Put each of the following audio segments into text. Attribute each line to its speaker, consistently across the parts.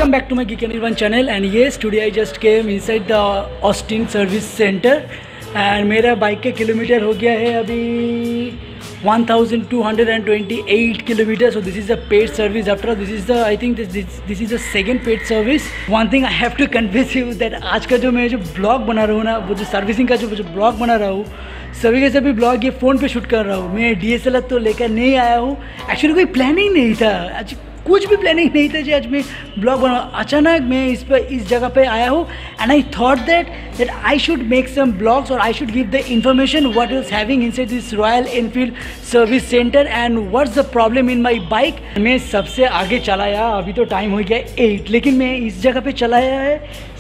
Speaker 1: Welcome back to my Geek Anirban channel and yes, today I just came inside the Austin service center and मेरा bike के kilometre हो गया है अभी 1228 kilometers. So this is a paid service. After all, this is the I think this is the second paid service. One thing I have to convince you that आज का जो मैं जो ब्लॉग बना रहा हूँ ना, वो जो सर्विसिंग का जो ब्लॉग बना रहा हूँ, सभी के सभी ब्लॉग ये फ़ोन पे शूट कर रहा हूँ. मैं DSLR तो लेकर नहीं आया हूँ. एक्चुअली कोई प्लानिंग नहीं था, आज कुछ भी प्लानिंग नहीं था जी आज मैं ब्लॉग बना. अचानक मैं इस जगह पे आया हूँ and I thought that I should make some blogs और I should give the information what is having inside this Royal Enfield service centre and what's the problem in my bike. मैं सबसे आगे चलाया, अभी तो टाइम हो गया 8, लेकिन मैं इस जगह पे चलाया है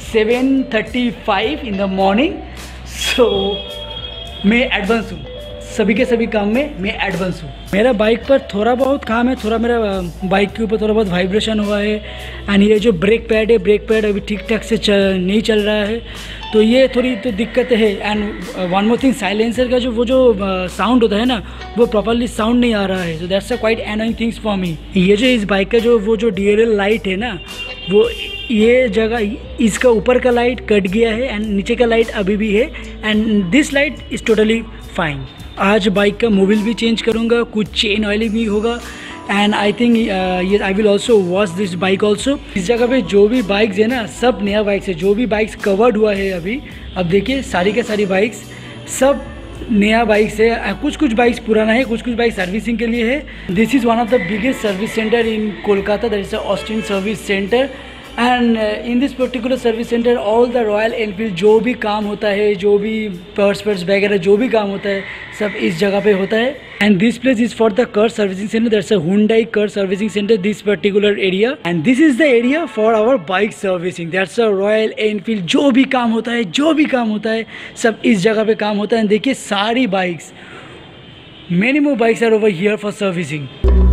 Speaker 1: 7:35 इन द मॉर्निंग. सो मैं एडवांस हूँ, सभी के सभी काम में मैं एडवांस हूँ. मेरा बाइक पर थोड़ा बहुत काम है, थोड़ा मेरा बाइक के ऊपर थोड़ा बहुत वाइब्रेशन हुआ है एंड ये जो ब्रेक पैड है, ब्रेक पैड अभी ठीक ठाक से नहीं चल रहा है, तो ये थोड़ी तो दिक्कत है. And one more thing, silencer का जो साउंड होता है ना, वो प्रॉपरली साउंड नहीं आ रहा है. So that's a quite annoying things for me. ये जो इस बाइक का जो DRL लाइट है ना, वो ये जगह इसका ऊपर का लाइट कट गया है एंड नीचे का लाइट अभी भी है and this light is totally fine. आज बाइक का मोबिल भी चेंज करूँगा, कुछ चेन ऑयलिंग भी होगा एंड आई थिंक ये I will also wash this bike also. इस जगह पे जो भी बाइक्स है ना, सब नया बाइक्स है. जो भी बाइक्स कवर्ड हुआ है अभी, अब देखिए सारी के सारी बाइक्स सब नया बाइक्स है. कुछ बाइक्स पुराना है, कुछ बाइक सर्विसिंग के लिए है. This is one of the biggest service centre in Kolkata, that is Austin service centre. And in this particular service centre all the Royal Enfield जो भी काम होता है, जो भी पर्स वगैरह जो भी काम होता है, सब इस जगह पे होता है. And this place is for the car servicing centre, that's a Hyundai car servicing centre, this particular area. And this is the area for our bike servicing, that's a Royal Enfield. जो भी काम होता है सब इस जगह पे काम होता है. देखिए सारी bikes, many more bikes are over here for servicing.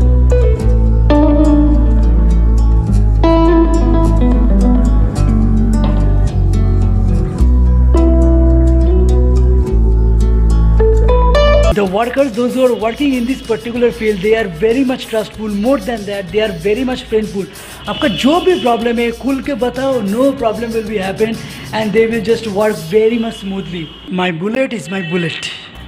Speaker 1: The workers, those who are working in this particular field, they are very much trustful. More than that, they are very much friendful. आपका जो भी problem है खुल के बताओ, no problem will be happen and they will just work very much smoothly. My bullet is my bullet.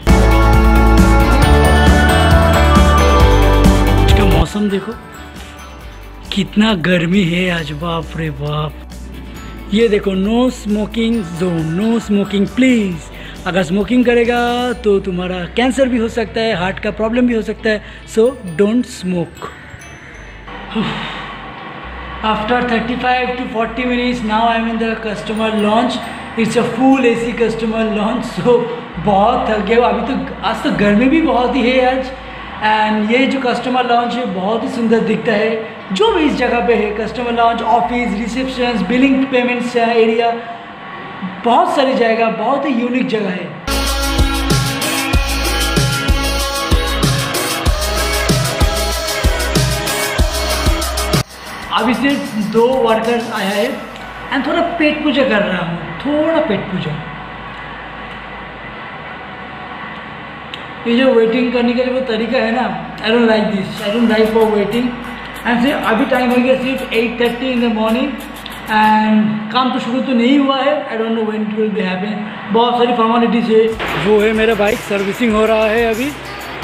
Speaker 1: इसका मौसम देखो कितना गर्मी है आज, बाप रे बाप. ये देखो, no smoking zone, no smoking please. अगर स्मोकिंग करेगा तो तुम्हारा कैंसर भी हो सकता है, हार्ट का प्रॉब्लम भी हो सकता है. So don't smoke. After 35 to 40 minutes now I am in the customer lounge. It's a full AC customer lounge. So बहुत थक गया अभी तो, आज तो गर्मी भी बहुत ही है आज. एंड ये जो कस्टमर लॉन्च है बहुत ही सुंदर दिखता है. जो भी इस जगह पे है, customer lounge, office, reception, billing, payments area, बहुत सारी जगह, बहुत ही यूनिक जगह है. अभी सिर्फ 2 वर्कर्स आया है एंड थोड़ा पेट पूजा कर रहा हूँ, थोड़ा पेट पूजा. ये जो वेटिंग करने का जो तरीका है ना, I don't like this. I don't like for waiting. And फिर अभी टाइम हो गया सिर्फ 8:30 इन द मॉर्निंग एंड काम तो शुरू तो नहीं हुआ है. I don't know when it will be happen. बहुत सारी फॉर्मेलिटीज है. वो है मेरा बाइक सर्विसिंग हो रहा है अभी.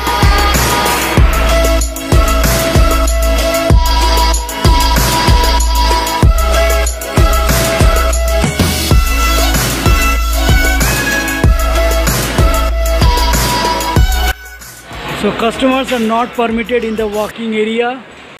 Speaker 1: So customers are not permitted in the walking area.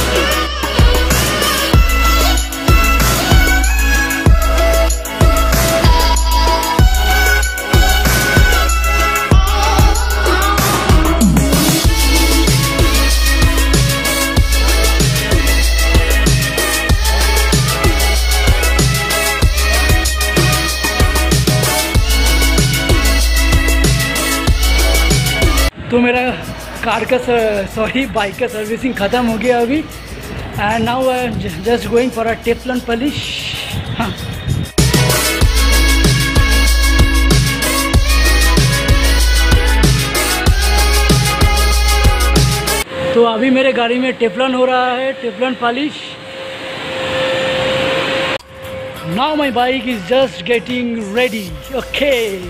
Speaker 1: तो मेरा कार का बाइक का सर्विसिंग ख़त्म हो गया अभी and now I am just going for a Teflon polish. हाँ, तो अभी मेरे गाड़ी में टेफ्लॉन हो रहा है, Teflon polish. Now my bike is just getting ready. Okay.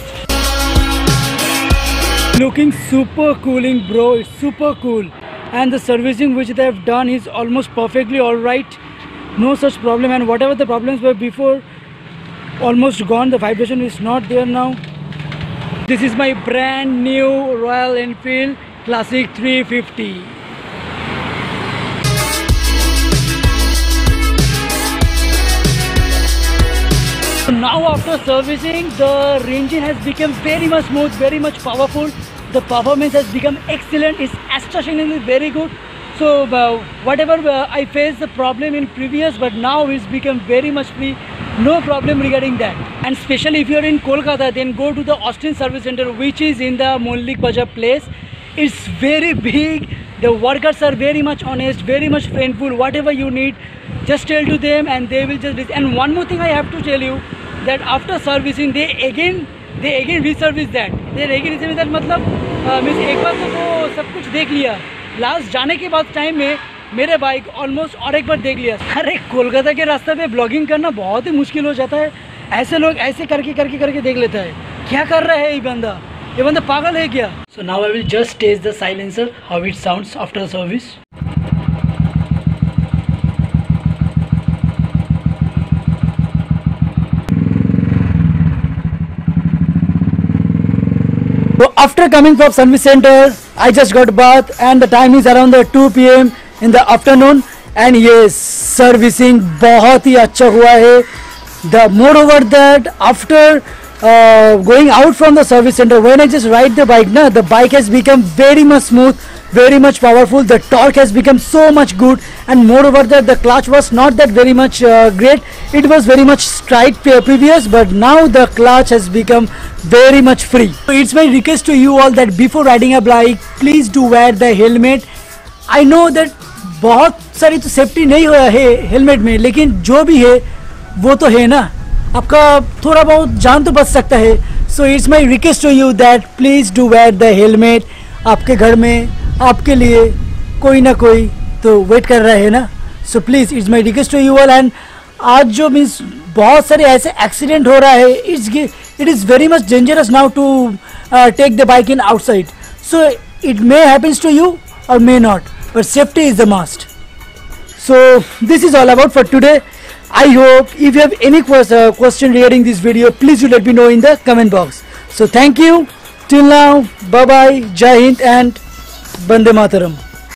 Speaker 1: Looking super cooling, bro. It's super cool. And the servicing which they have done is almost perfectly alright. No such problem, and whatever the problems were before, almost gone. The vibration is not there now. This is my brand new Royal Enfield Classic 350. So now after servicing, the engine has become very much smooth, very much powerful. The performance has become excellent. It's astonishingly very good. So whatever I faced the problem in previous, but now it's become very much free. No problem regarding that. And especially if you are in Kolkata, then go to the Austin Service Center, which is in the Mollik Bazaar place. It's very big. The workers are very much honest, very much friendly. Whatever you need, just tell to them and they will just. And one more thing I have to tell you, that after servicing they again reservice that. They again reservice that मतलब means एक बार तो वो सब कुछ देख लिया. Last जाने के बाद टाइम में मेरे बाइक ऑलमोस्ट और एक बार देख लिया. अरे कोलकाता के रास्ते पे ब्लॉगिंग करना बहुत ही मुश्किल हो जाता है. ऐसे लोग ऐसे करके देख लेता है. क्या कर रहा है ये बंदा पागल है क्या? So now I will just test the silencer, how it sounds after the service. So after coming from service center, I just got bath and the time is around the 2 PM in the afternoon, and yes, servicing बहुत ही अच्छा हुआ है. The moreover that after going out from the service center, when I just ride the bike, the bike has become very much smooth, very much powerful. The torque has become so much good, and moreover that the clutch was not that very much great. It was very much tight previous, but now the clutch has become very much free. So it's my request to you all that before riding a bike, please do wear the helmet. I know that बहुत सारी तो safety नहीं हुआ है helmet में, लेकिन जो भी है वो तो है ना, आपका थोड़ा बहुत जान तो बच सकता है. So it's my request to you that please do wear the helmet. आपके घर में आपके लिए कोई ना कोई तो वेट कर रहा है ना. So please it's my request to you all. And आज जो मीन्स बहुत सारे ऐसे एक्सीडेंट हो रहा है, it is very much dangerous now to take the bike in outside. So it may happens to you or may not, but safety is the must. So this is all about for today. I hope if you have any question regarding this video, please do let me know in the comment box. So thank you till now. Bye bye, Jai Hind and Bande Mataram.